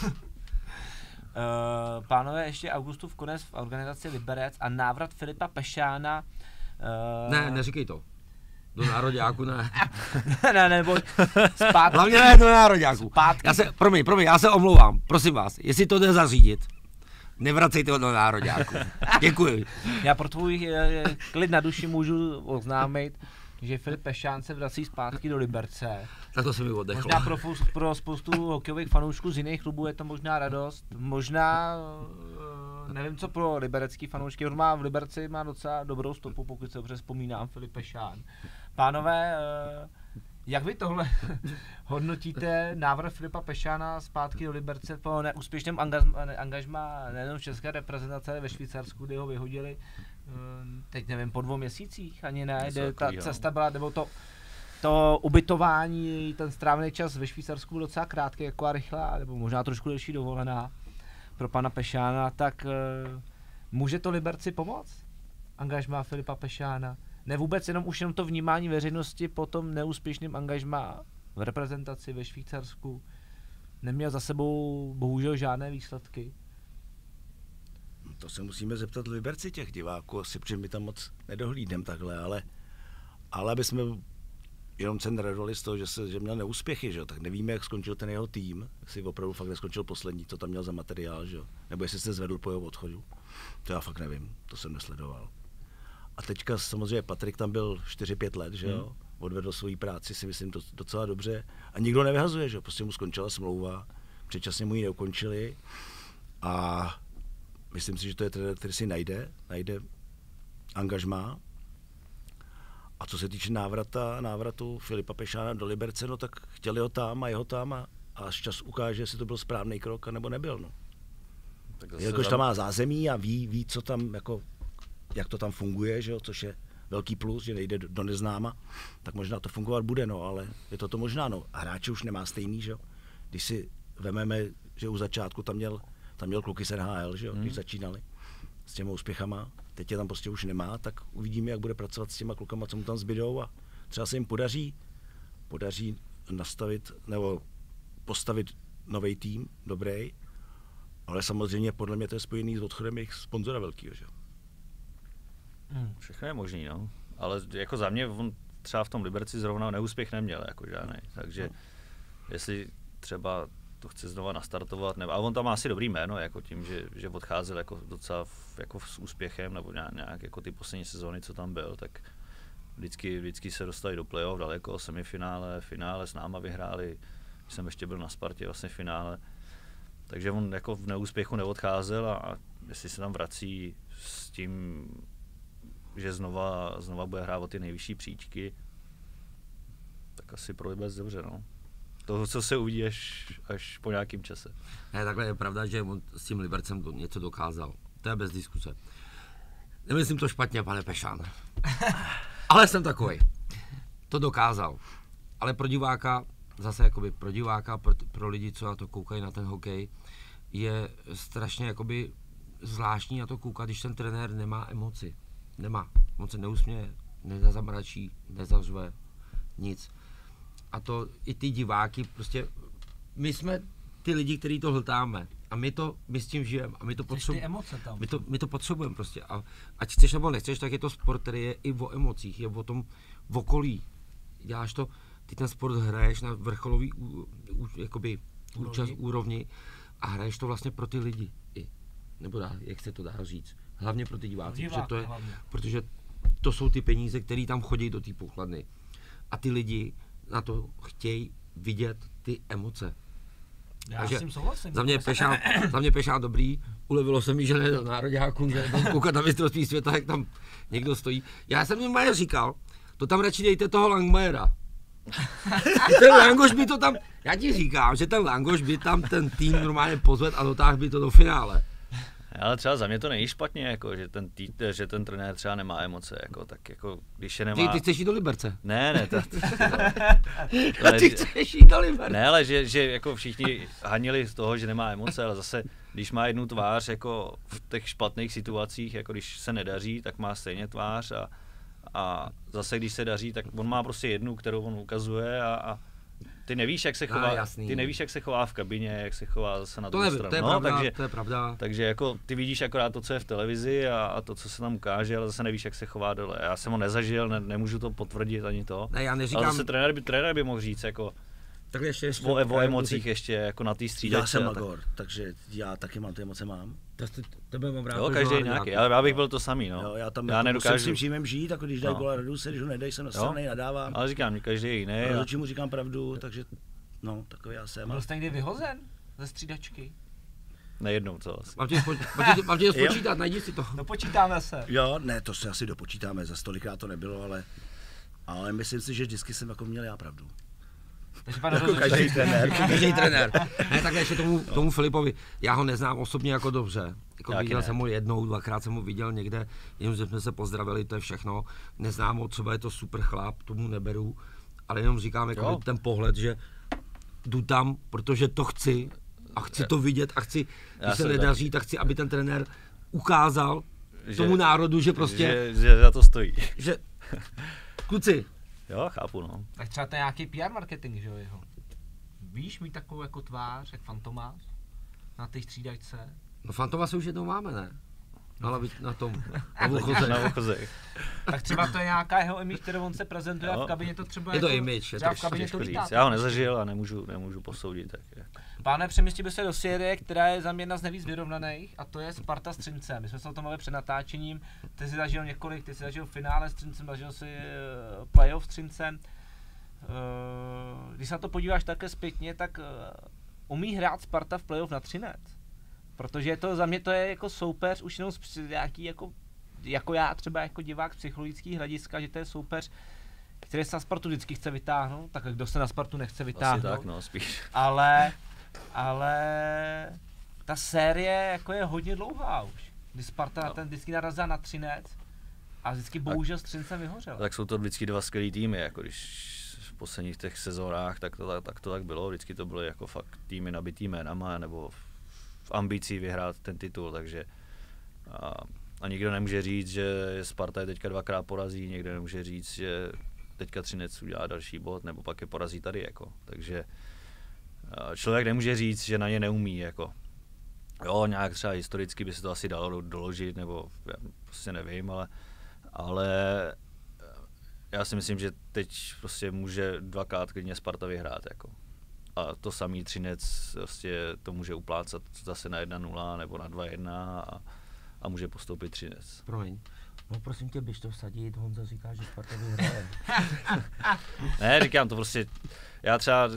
Pánové, ještě Augustův konec v organizaci Liberec a návrat Filipa Pešána. Ne, neříkej to. Do nároďáku ne. ne, nebo zpátky. Hlavně ne do nároďáku. Zpátky. Promiň, já se omlouvám. Prosím vás, jestli to jde zařídit, nevracejte ho do nároďáku. Děkuji. Já pro tvůj klid na duši můžu oznámit, že Filip Pešán se vrací zpátky do Liberce. Tak to se mi oddechlo. Možná pro spoustu hokejových fanoušků z jiných klubů je to možná radost. Možná, nevím co pro liberecký fanoušky, on má v Liberci má docela dobrou stopu, pokud se dobře vzpomínám, Filip Pešán. Pánové, jak vy tohle hodnotíte návrat Filipa Pešána zpátky do Liberce po neúspěšném angažmá nejenom v české reprezentace ve Švýcarsku, kdy ho vyhodili, teď nevím, po 2 měsících, ani ne, kde ta cesta byla, nebo to ubytování, ten strávený čas ve Švýcarsku byl docela krátký, jako a rychlá, nebo možná trošku delší dovolená pro pana Pešána, tak může to Liberci pomoct? Angažmá Filipa Pešána? Ne vůbec jenom to vnímání veřejnosti po tom neúspěšném angažmá v reprezentaci ve Švýcarsku. Neměl za sebou bohužel žádné výsledky. To se musíme zeptat Liberci těch diváků, asi protože my tam moc nedohlídneme takhle, ale aby jsme jenom se neradovali z toho, že měl neúspěchy, že? Tak nevíme, jak skončil ten jeho tým, jestli opravdu fakt neskončil poslední, co tam měl za materiál, že? Nebo jestli se zvedl po jeho odchodu. To já fakt nevím, to jsem nesledoval. A teďka samozřejmě Patrik tam byl 4-5 let, že jo? Odvedl svoji práci, si myslím, docela dobře. A nikdo nevyhazuje, že? Prostě mu skončila smlouva, předčasně mu ji neukončili. A myslím si, že to je trenér, který si najde angažmá. A co se týče návratu Filipa Pešána do Liberce, no tak chtěli ho tam a jeho tam a až čas ukáže, jestli to byl správný krok, anebo nebyl, no. Jelikož tam má zázemí a ví, co tam, jako, jak to tam funguje, že jo, což je velký plus, že nejde do neznáma, tak možná to fungovat bude, no, ale je to možná, no. A hráče už nemá stejný, že jo. Když si vememe, že u začátku tam měl kluky z NHL, že jo, když začínali s těma úspěchama, teď je tam prostě už nemá, tak uvidíme, jak bude pracovat s těma klukama, co mu tam zbydou a třeba se jim podaří nastavit nebo postavit nový tým, dobrý, ale samozřejmě podle mě to je spojený s odchodem jejich sponzora velkýho, že? Všechno je možný, no. Ale jako za mě on třeba v tom Liberci zrovna neúspěch neměl, jako žádný, takže jestli třeba to chce znova nastartovat, nebo, ale on tam má asi dobrý jméno, jako tím, že odcházel jako docela jako s úspěchem, nebo nějak jako ty poslední sezóny, co tam byl, tak vždycky se dostali do playoff daleko, semifinále, finále s náma vyhráli, když jsem ještě byl na Spartě vlastně v finále, takže on jako v neúspěchu neodcházel a jestli se tam vrací s tím, že znova bude hrát o ty nejvyšší příčky, tak asi pro Liberec dobře, no. To, co se uvidí až po nějakým čase. Ne, takhle je pravda, že on s tím Libercem něco dokázal. To je bez diskuse. Nemyslím to špatně, pane Pešán. Ale jsem takovej. To dokázal. Ale pro diváka, zase jakoby pro diváka, pro lidi, co na to koukají, na ten hokej, je strašně jakoby zvláštní na to koukat, když ten trenér nemá emoci. Nemá. On se neusměje, nezamračí, nezařve, nic. A to i ty diváky, prostě my jsme ty lidi, kteří to hltáme a my s tím žijeme a my to potřebujeme. My to potřebujeme prostě a ať chceš nebo nechceš, tak je to sport, který je i o emocích, je o tom okolí. Děláš to, ty ten sport hraješ na vrcholový úrovni a hraješ to vlastně pro ty lidi i. Nebo jak se to dá říct, hlavně pro ty diváky, protože to jsou ty peníze, které tam chodí do té pokladny a ty lidi na to chtějí vidět ty emoce. Já s tím souhlasím. Za mě Pešán dobrý, ulevilo se mi, že ne do nároďáků, že tam koukat na mistrovství světa, jak tam někdo stojí. Já jsem jim Majer říkal, to tam radši dejte toho Langmajera. Ten Langoš by to tam, já ti říkám, že ten Langoš by tam ten tým normálně pozvedl a dotáhl by to do finále. Ale třeba za mě to není špatně, jako, že ten trenér třeba nemá emoce, jako, tak jako, když je nemá... Ty chceš jít do Liberce? Ne, Ty chceš jít do Liberce? Ne, ale že jako všichni hanili z toho, že nemá emoce, ale zase, když má jednu tvář, jako v těch špatných situacích, jako když se nedaří, tak má stejně tvář a zase, když se daří, tak on má prostě jednu, kterou on ukazuje a ty nevíš, jak se chová, ty nevíš, jak se chová v kabině, jak se chová zase na druhou stranu. To je pravda, to je pravda. Takže jako ty vidíš akorát to, co je v televizi a to, co se tam ukáže, ale zase nevíš, jak se chová dole. Já jsem ho nezažil, nemůžu to potvrdit ani to. Ne, já neříkám... Ale zase trenér by mohl říct jako o emocích ještě jako na té střídačce. Já jsem Magor, takže já taky mám ty emoce mám. Tebe mám rád. Jo, každý nějaký, já bych byl to samý, no. Jo, já tam já nedokážu. Musím s tím žít, jako když dají gola, radu se, když ho nedají, jsem nasranej, nadávám. Ale říkám, každý je jiný. Rozhodčí mu říkám pravdu, takže no, takový já jsem. Byl jste někdy vyhozen ze střídačky? Nejednou, co asi. Mám tě spočítat, najdi si to. Dopočítáme se. Jo, ne, to se asi dopočítáme, za stolikrát to nebylo, ale myslím si, že vždycky jsem jako měl já pravdu. Jako každý trenér. Ne, takhle ještě tomu Filipovi, já ho neznám osobně jako dobře. Jako viděl jsem ho jednou, dvakrát jsem ho viděl někde, jenom že jsme se pozdravili, to je všechno. Neznám ho, třeba je to super chlap, tomu neberu, ale jenom říkám jako ten pohled, že jdu tam, protože to chci a chci to vidět a chci, když se nedaří, tak chci, aby ten trenér ukázal tomu národu, že prostě... Že za to stojí. Že, kluci. Jo, chápu, no. Tak třeba to je nějaký PR marketing, že jo, jeho. Víš mít takovou jako tvář, jak Fantomas na té střídačce? No Fantomase už jednou máme, ne? Na tom, na Vochozech. Tak třeba to je nějaká jeho image, kterou on se prezentuje a v kabině to třeba je to image, třeba v kabině to lítá. Já ho nezažil a nemůžu posoudit. Tak je. Páne, přemístili se do série, která je za mě jedna z nejvíc vyrovnaných, a to je Sparta s Třincem. My jsme se o tom mluvili před natáčením, ty jsi zažil několik, ty jsi zažil finále s Třincem, zažil si playoff s Třincem. Když se na to podíváš také zpětně, tak umí hrát Sparta v playoff na Třinec. Protože to za mě to je jako soupeř už jenom z nějaký jako já třeba jako divák z psychologického hlediska, že to je soupeř, který se na Spartu vždycky chce vytáhnout, tak kdo se na Spartu nechce vytáhnout. Asi tak, no, spíš. Ale ta série jako je hodně dlouhá už, kdy Sparta ten vždycky narazila na Třinec a vždycky bohužel s Třincem vyhořel. Tak jsou to vždycky dva skvělý týmy, jako když v posledních těch sezónách, tak to tak bylo, vždycky to byly jako fakt týmy nabitý jménama, nebo v ambicí vyhrát ten titul, takže a nikdo nemůže říct, že Sparta je teďka dvakrát porazí, někdo nemůže říct, že teďka Třinec udělá další bod, nebo pak je porazí tady, jako. Takže člověk nemůže říct, že na ně neumí, jako. Jo, nějak třeba historicky by se to asi dalo doložit, nebo já prostě nevím, ale já si myslím, že teď prostě může dvakrát klidně Sparta vyhrát, jako. A to samý Třinec prostě to může uplácat zase na 1-0 nebo na 2-1 a může postoupit Třinec. Promiň. No prosím tě, běž to vsadit, Honza říká, že Sparta vyhraje. Ne, říkám to prostě, já třeba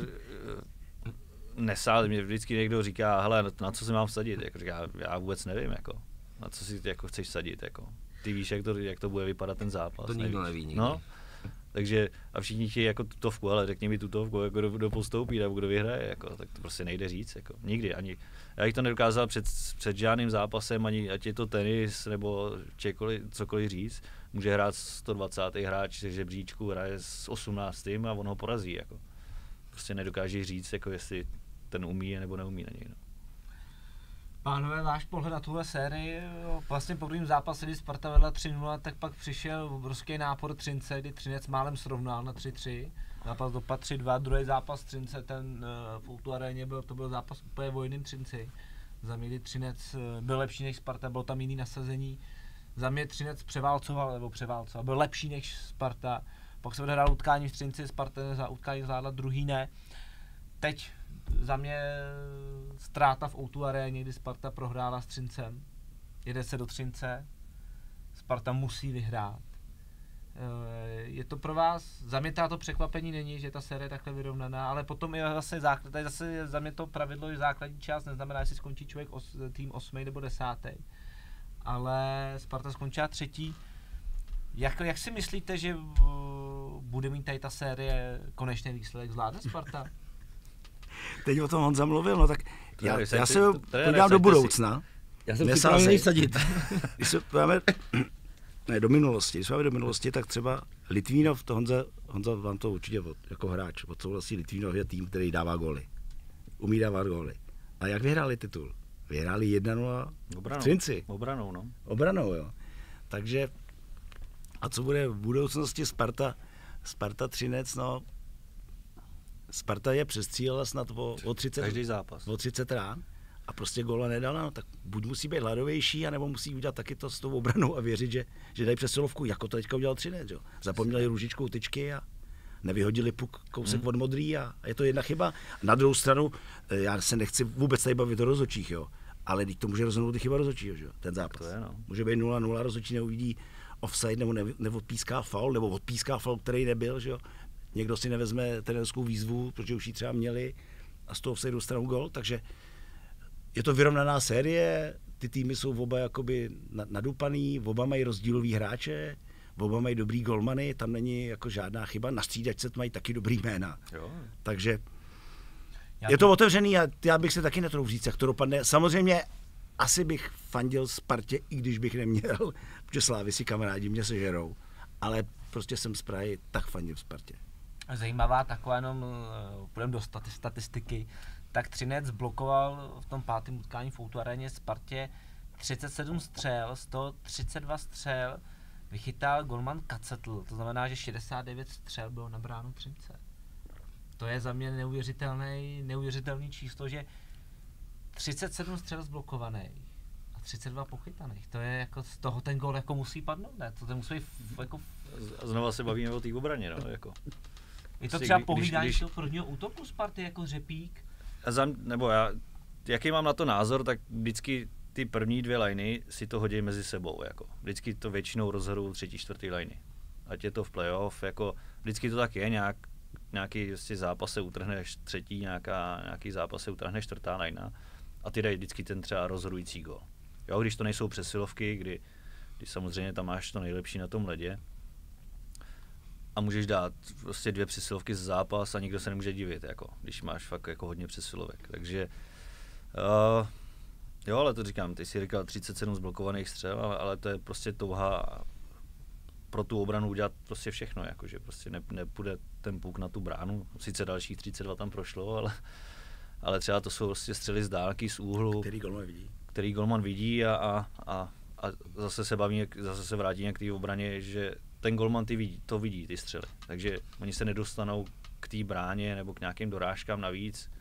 mě vždycky někdo říká, hele, na co si mám vsadit, jako říká, já vůbec nevím, jako, na co si jako chceš vsadit, jako. Ty víš, jak to bude vypadat ten zápas. To nikdo neví nikdy. No, takže a všichni chtějí jako tutovku, ale řekni mi tutovku, jako kdo postoupí nebo kdo vyhraje, jako, tak to prostě nejde říct, jako, nikdy, ani, já bych to nedokázal před žádným zápasem, ani ať je to tenis nebo cokoliv říct, může hrát 120. hráč ze žebříčku, hraje s 18. a on ho porazí, jako. Prostě nedokáže říct, jako jestli ten umí nebo neumí na něj, no. Pánové, váš pohled na tuhle sérii, vlastně po druhém zápase, kdy Sparta vedla 3-0, tak pak přišel obrovský nápor Třince, kdy Třinec málem srovnal na 3-3. Zápas dopadl 3-2, druhý zápas Třince, ten v Outu aréně to byl zápas úplně o jiném Třinci. Za mě, kdy Třinec byl lepší než Sparta, bylo tam jiný nasazení. Za mě Třinec převálcoval, byl lepší než Sparta. Pak se odehrál utkání v Třinci, Sparta za utkání zvládla, druhý ne. Teď za mě ztráta v Outu aréně, kdy Sparta prohrála s Třincem. Jede se do Třince, Sparta musí vyhrát. Je to pro vás, za mě to překvapení není, že ta série je takhle vyrovnaná, ale potom je zase za mě to pravidlo, že základní část neznamená, jestli skončí člověk tým 8. nebo 10. Ale Sparta skončila 3. Jak si myslíte, že bude mít tady ta série konečný výsledek? Zvládne Sparta? Teď o tom Honza mluvil, no tak já se podívám do budoucna. Já jsem připravený sadit. Když se máme do minulosti, tak třeba Litvínov, to Honza vám to určitě jako hráč odsouhlasí, Litvínov je tým, který dává góly. Umí dávat góly. A jak vyhráli titul? Vyhráli 1-0 v Třinci. Obranou, jo. Takže, a co bude v budoucnosti Sparta Třinec, no, Sparta je přestřílela snad o 30, každý zápas. O 30 rán a prostě góla nedala, no tak buď musí být hladovější, anebo musí udělat taky to s tou obranou a věřit, že dají přesilovku, jako to teďka udělal Třinec, jo. Zapomněli růžičkou tyčky a nevyhodili puk kousek od modrý a je to jedna chyba. Na druhou stranu, já se nechci vůbec tady bavit o rozhodčích, jo, ale teď to může rozhodnout i chyba rozhodčího, jo, ten zápas. To je, no. Může být 0-0, rozhodčí neuvidí offside nebo neodpíská faul, nebo odpíská faul, který nebyl, že jo. Někdo si nevezme trenérskou výzvu, protože už ji třeba měli a z toho offside dostanou gol, takže je to vyrovnaná série, ty týmy jsou oba jakoby nadupaný, oba mají rozdílový hráče, oba mají dobrý golmany, tam není jako žádná chyba, na střídačce mají taky dobrý jména. Jo. Takže je to otevřený a já bych se taky netroufl říct, jak to dopadne. Samozřejmě asi bych fandil Spartě, i když bych neměl, protože Slávy si kamarádi mě sežerou, ale prostě jsem z Prahy, tak fandím Spartě. Zajímavá taková, jenom půjdeme do statistiky, tak Třinec blokoval v tom 5. utkání v O2 aréně Spartě 37 střel, 132 střel vychytal golman Kacetl, to znamená, že 69 střel bylo na bránu Třince. To je za mě neuvěřitelný číslo, že 37 střel zblokovaných a 32 pochytaných. To je jako z toho ten gól jako musí padnout, ne? To musí být jako... Znova se bavíme o té obraně, no, jako. Je to třeba pohlídání toho prvního útoku Sparty jako Řepík? Jaký mám na to názor, tak vždycky ty první 2 liny si to hodí mezi sebou, jako. Vždycky to většinou rozhodují 3., 4. liny. Ať je to v playoff, jako vždycky to tak je, nějaký zápas se utrhne 3., nějaký zápas se utrhne 4. lina a ty dají vždycky ten třeba rozhodující gól. Jo, když to nejsou přesilovky, kdy samozřejmě tam máš to nejlepší na tom ledě a můžeš dát prostě 2 přesilovky za zápas a nikdo se nemůže divit, jako, když máš fakt jako hodně přesilovek. Takže jo, ale to říkám, ty jsi říkal 37 zblokovaných střel, ale to je prostě touha pro tu obranu udělat prostě všechno, jakože prostě nepůjde ten puk na tu bránu, sice dalších 32 tam prošlo, ale třeba to jsou prostě střely z dálky, z úhlu, který golman vidí a zase se vrátíme k té obraně, že ten golman to vidí, ty střely, takže oni se nedostanou k té bráně nebo k nějakým dorážkám navíc,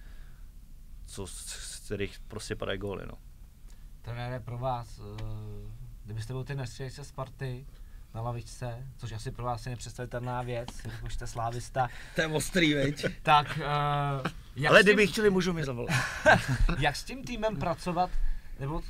z kterých prostě padají góly, no. Trenére, pro vás, kdybyste byl ty nestřelíce Sparty na lavičce, což asi pro vás je nepředstavitelná věc, jako jste slávista. To je ostrý, veď? Tak, ale kdyby chtěli, můžu mi zavolat. Jak s tím týmem pracovat, nebo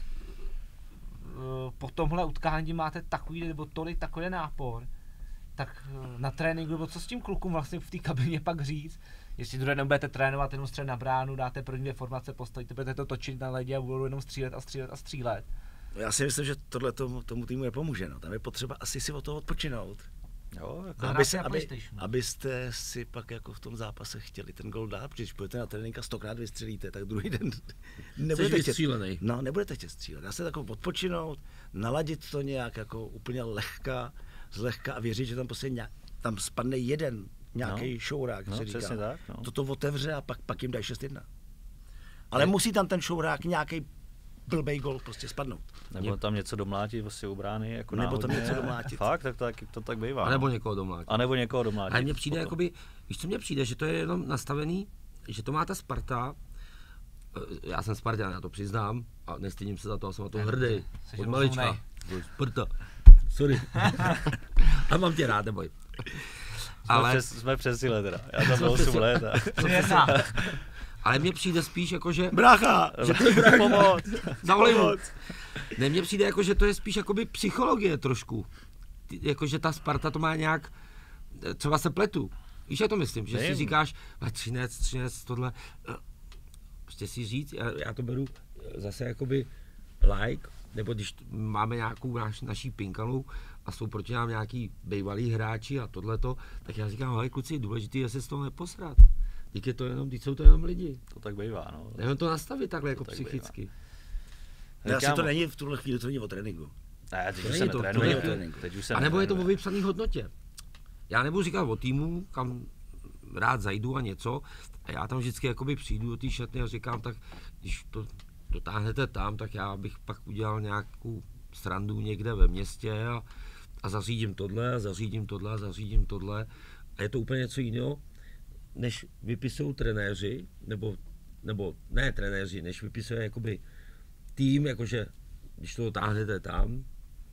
po tomhle utkání máte takový, nebo takový nápor, tak na tréninku, nebo co s tím klukům vlastně v té kabině pak říct, jestli druhé den budete trénovat, jenom střel na bránu, dáte první 2 formace, postavíte, budete to točit na ledě a budou jenom střílet. Já si myslím, že tohle tomu týmu nepomůže, no. Tam je potřeba asi si od toho odpočinout. Jo, abyste si pak jako v tom zápase chtěli ten gol dát, protože když půjdete na trénink a 100krát vystřelíte, tak druhý den nebudete chtět střílet. Já se takovou odpočinout, naladit to nějak jako úplně zlehka a věřit, že tam prostě tam spadne jeden nějaký šourák, se říká. Tak, no. Toto otevře a pak jim dají 6-1. Ale musí tam ten šourák nějaký blbej gol prostě spadnout. Nebo tam něco domlátit vlastně u brány, jako nebo tam něco domlátit. Fakt, to tak bývá. A nebo někoho domlátit. A mně přijde jakoby, víš co mně přijde, že to je jenom nastavený, že to má ta Sparta, já jsem Spartan, já to přiznám a nestydím se za to, a jsem na to hrdý. Od malička. Sparta. Sorry. A mám tě rád, neboj. Ale jsme přesile teda, já tam byl 8 let. Ale mně přijde spíš jako, že... Brácha! Že to je brácha. Pomoc! Zavolej mu. Ne, mně přijde jako, že to je spíš jakoby psychologie trošku. Jako, že ta Sparta to má nějak... Třeba se pletu. Víš, já to myslím, že si říkáš, Třinec, tohle... Prostě si říct, já to beru zase jakoby like, nebo když máme nějakou naší pinkalu a jsou proti nám nějaký bývalí hráči a tohleto, tak já říkám, hele kluci, důležitý je se z toho neposrat. Díky to jenom, jsou to jenom lidi. To tak bývá, no. Nevím to nastavit takhle jako psychicky. Asi to není v tuhle chvíli, to není o tréninku. Ne, teď To už není se to, netrénuje. to není Teď už se A nebo je to o netrénuje. vypsaný hodnotě. Já nebudu říkat o týmu, kam rád zajdu a něco, a já tam vždycky jakoby přijdu do té šatny a říkám, tak když to dotáhnete tam, tak já bych pak udělal nějakou srandu někde ve městě a zařídím tohle, a zařídím tohle, a zařídím tohle. A je to úplně něco jiného, než vypisují trenéři, nebo ne trenéři, než vypisuje jakoby tým, jakože když to dotáhnete tam,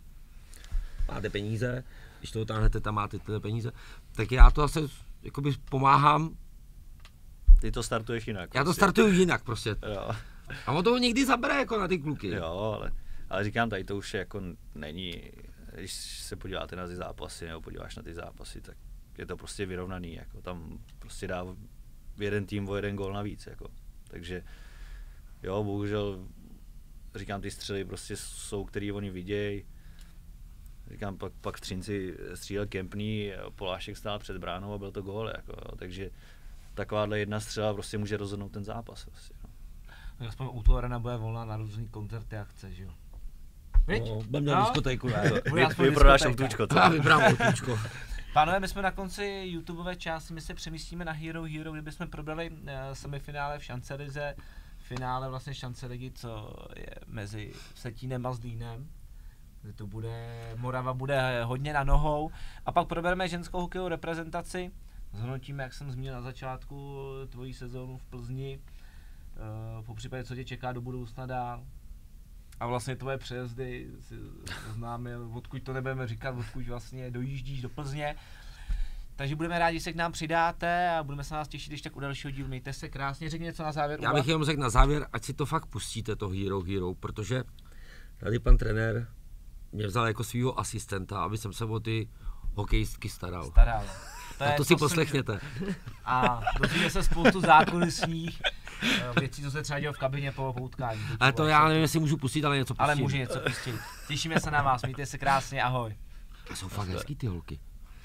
máte peníze, když to dotáhnete tam, máte tyhle peníze, tak já to zase jakoby pomáhám, Ty to startuješ jinak. já to prostě. startuju jinak prostě. Jo. A on to někdy zabere jako na ty kluky. Jo, ale říkám, tady to už jako není, když se podíváte na ty zápasy, nebo podíváš na ty zápasy, tak je to prostě vyrovnaný, jako tam prostě dá jeden tým o jeden gól navíc, jako. Takže jo, bohužel, říkám, ty střely prostě jsou, který oni vidějí. Říkám, pak Třinci střílel Kempný, Polášek stál před bránou a byl to gól, jako, jo. Takže takováhle jedna střela prostě může rozhodnout ten zápas. Prostě, no. Tak aspoň u toho arena bude volná na různý koncerty a akce, že jo? Viď? No, budeme dělat diskotéku, ne? Bude aspoň Vyprodáš diskotéka. autůčko, co? Já vybrám autůčko. Pánové, my jsme na konci YouTubeové části, my se přemístíme na Hero Hero, kde bychom probrali semifinále v Šancelize, finále vlastně Šanceligy, co je mezi Vsetínem a Zlínem, kde to bude, Morava bude hodně na nohou, a pak probereme ženskou hokejovou reprezentaci, zhodnotíme, jak jsem zmínil na začátku, tvojí sezónu v Plzni, po případě, co tě čeká do budoucna dál. A vlastně tvoje přejezdy si oznámil, odkud to nebudeme říkat, odkud vlastně dojíždíš do Plzně. Takže budeme rádi, že se k nám přidáte a budeme se na vás těšit ještě tak u dalšího dílu. Mějte se krásně, řekni něco na závěr. Já bych jenom řekl na závěr, ať si to fakt pustíte, to Hero Hero, protože tady pan trenér mě vzal jako svýho asistenta, aby jsem se o ty hokejistky staral. A to si poslechněte. A dozvíme se spoustu zákulisních věcí, co se třeba dělo v kabině po utkání. Ale to já nevím, jestli můžu pustit, ale něco pustím. Ale může něco pustit. Těšíme se na vás, mějte se krásně, ahoj. To jsou fakt hezký ty holky.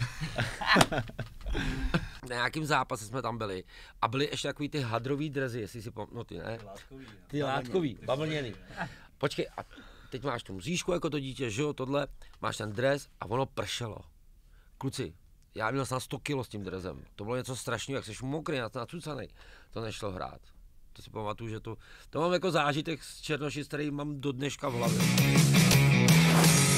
Na nějakým zápase jsme tam byli a byly ještě takový ty hadrový drezy, jestli si no ty ne? Ty látkový, bavlněný. Počkej, a teď máš tu mřížku jako to dítě, že jo, tohle, máš ten dres a ono pršelo. Kluci, já měl snad 100 kilo s tím dresem, to bylo něco strašného, jak jsi mokrý, nacucanej, to nešlo hrát. To si pamatuju, že to mám jako zážitek z Černoši, který mám do dneška v hlavě.